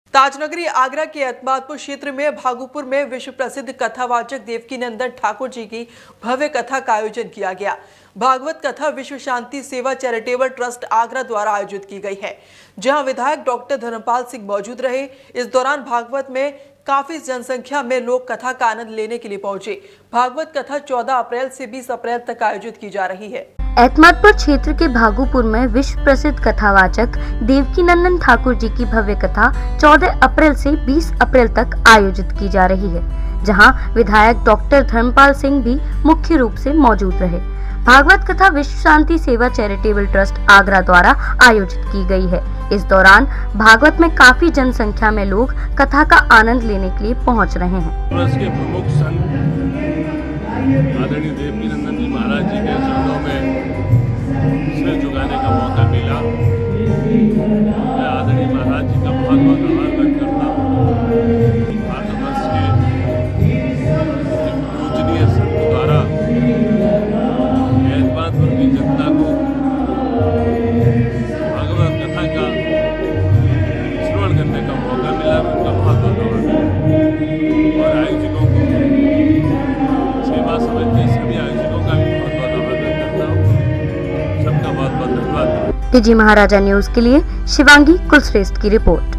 ताजनगरी आगरा के एतमादपुर क्षेत्र में भागुपुर में विश्व प्रसिद्ध कथावाचक देवकीनंदन ठाकुर जी की भव्य कथा का आयोजन किया गया। भागवत कथा विश्व शांति सेवा चैरिटेबल ट्रस्ट आगरा द्वारा आयोजित की गई है, जहां विधायक डॉक्टर धर्मपाल सिंह मौजूद रहे। इस दौरान भागवत में काफी जनसंख्या में लोग कथा का आनंद लेने के लिए पहुंचे। भागवत कथा 14 अप्रैल से 20 अप्रैल तक आयोजित की जा रही है। एतमादपुर क्षेत्र के भागुपुर में विश्व प्रसिद्ध कथावाचक देवकीनंदन ठाकुर जी की भव्य कथा 14 अप्रैल से 20 अप्रैल तक आयोजित की जा रही है, जहां विधायक डॉक्टर धर्मपाल सिंह भी मुख्य रूप से मौजूद रहे। भागवत कथा विश्व शांति सेवा चैरिटेबल ट्रस्ट आगरा द्वारा आयोजित की गई है। इस दौरान भागवत में काफी जनसंख्या में लोग कथा का आनंद लेने के लिए पहुंच रहे हैं। ट्रस्ट के प्रमुख संत आदरणीय देवकीनंदन जी महाराज जी के चरणों में सिर झुकाने का मौका मिला। मैं आदरणीय महाराज जी का बहुत बहुत आभार व्यक्त करता हूँ। भारतवर्ष के पूजनीय संत द्वारा एतमादपुर की जनता को भागवत कथा का श्रवण करने का मौका मिला। उनका बहुत बहुत आभार और आयोजकों को सेवा समिति सभी आयोजकों का भी बहुत बहुत आभार व्यक्त करता हूँ। सबका बहुत बहुत धन्यवाद। टीजी महाराजा न्यूज के लिए शिवांगी कुलश्रेष्ठ की रिपोर्ट।